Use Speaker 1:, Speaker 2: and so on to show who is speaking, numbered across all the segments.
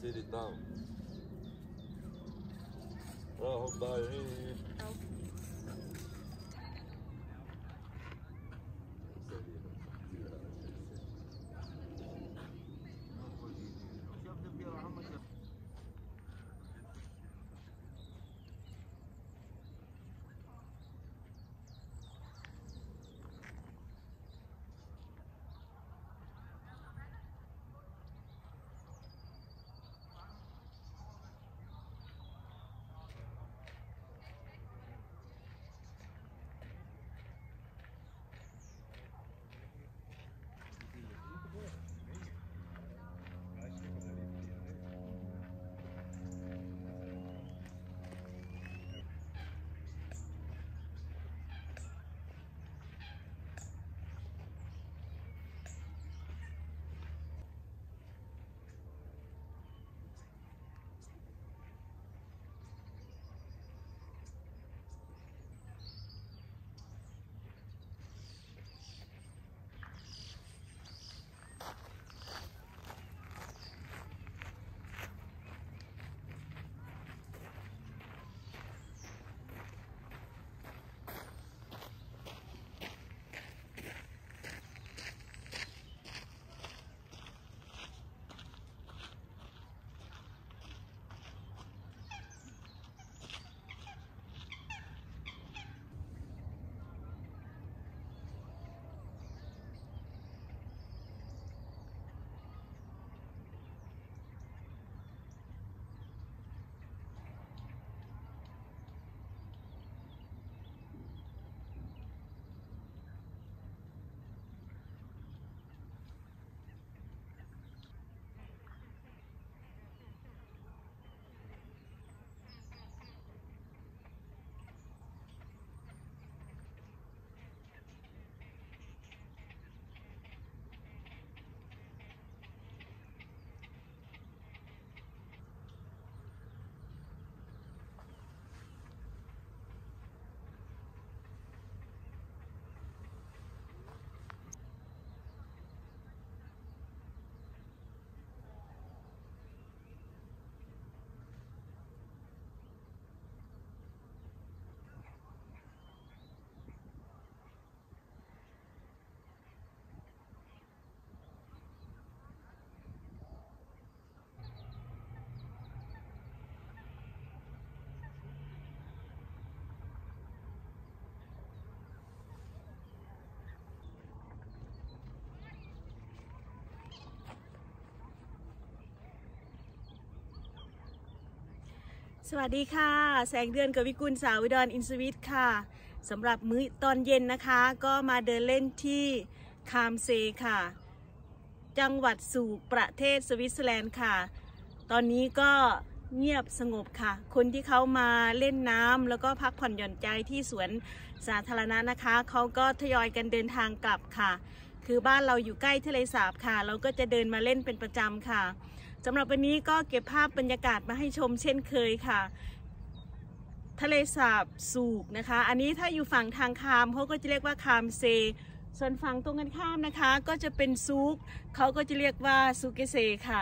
Speaker 1: city town. راحوا بايعين.
Speaker 2: สวัสดีค่ะแสงเดือนกวิกุลสาวอุดรอินสวิทค่ะสำหรับมื้อตอนเย็นนะคะก็มาเดินเล่นที่คามเซค่ะจังหวัดสู่ประเทศสวิตเซอร์แลนด์ค่ะตอนนี้ก็เงียบสงบค่ะคนที่เขามาเล่นน้ำแล้วก็พักผ่อนหย่อนใจที่สวนสาธารณะนะคะเขาก็ทยอยกันเดินทางกลับค่ะคือบ้านเราอยู่ใกล้ทะเลสาบค่ะเราก็จะเดินมาเล่นเป็นประจำค่ะสำหรับวันนี้ก็เก็บภาพบรรยากาศมาให้ชมเช่นเคยค่ะทะเลสาบสูกนะคะอันนี้ถ้าอยู่ฝั่งทางคามเขาก็จะเรียกว่าคามเซส่วนฝั่งตรงกันข้ามนะคะก็จะเป็นซูกเขาก็จะเรียกว่าซูเกเซค่ะ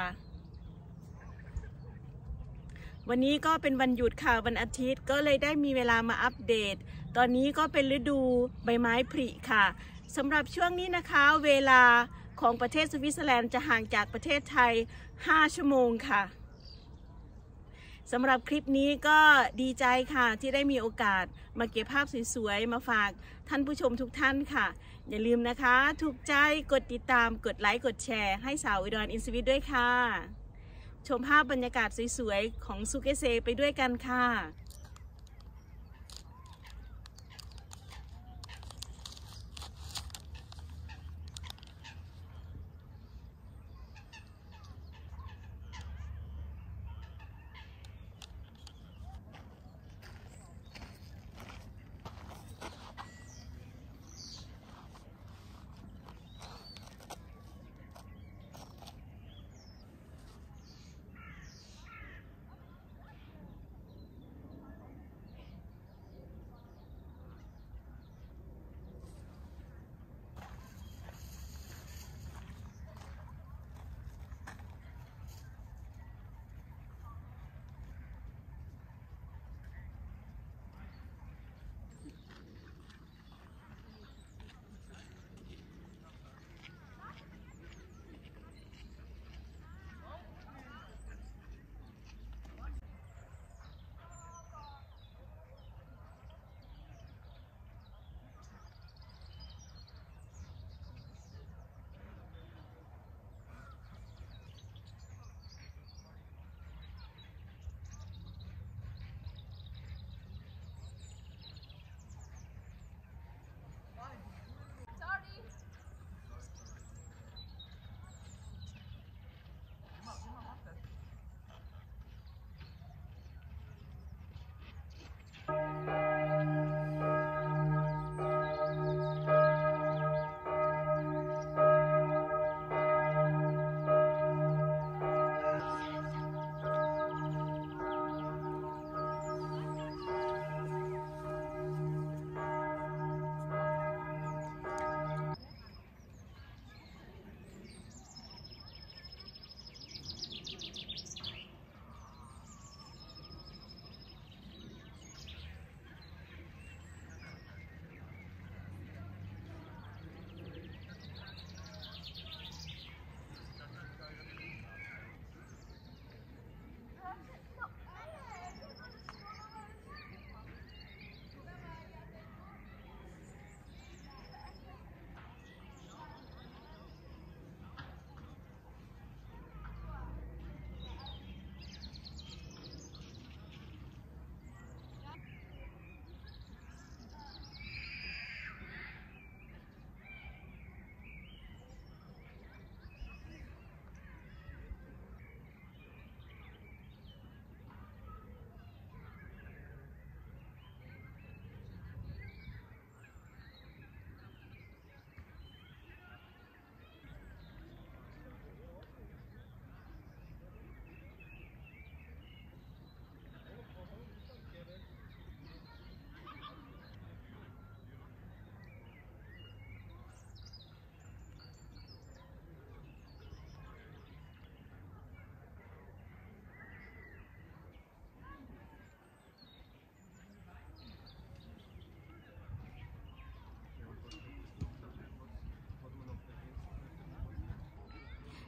Speaker 2: วันนี้ก็เป็นวันหยุดค่ะวันอาทิตย์ก็เลยได้มีเวลามาอัปเดตตอนนี้ก็เป็นฤดูใบไม้ผลิค่ะสำหรับช่วงนี้นะคะเวลาของประเทศสวิตเซอร์แลนด์จะห่างจากประเทศไทย5 ชั่วโมงค่ะสำหรับคลิปนี้ก็ดีใจค่ะที่ได้มีโอกาสมาเก็บภาพสวยๆมาฝากท่านผู้ชมทุกท่านค่ะอย่าลืมนะคะถูกใจกดติดตามกดไลค์กดแชร์ให้สาวอุดรอินสวิทด้วยค่ะชมภาพบรรยากาศสวยๆของซูเกเซไปด้วยกันค่ะ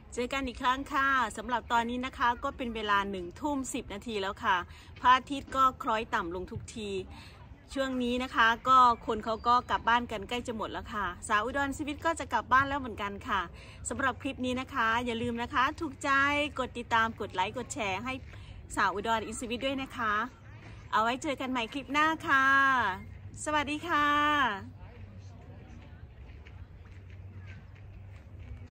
Speaker 2: เจอกันอีกครั้งค่ะสำหรับตอนนี้นะคะก็เป็นเวลา1:10 นาทีแล้วค่ะพระอาทิตย์ก็คล้อยต่ำลงทุกทีช่วงนี้นะคะก็คนเขาก็กลับบ้านกันใกล้จะหมดแล้วค่ะสาวอุดรชีวิตก็จะกลับบ้านแล้วเหมือนกันค่ะสำหรับคลิปนี้นะคะอย่าลืมนะคะถูกใจกดติดตามกดไลค์กดแชร์ให้สาวอุดรอินชีวิตด้วยนะคะเอาไว้เจอกันใหม่คลิปหน้าค่ะสวัสดีค่ะ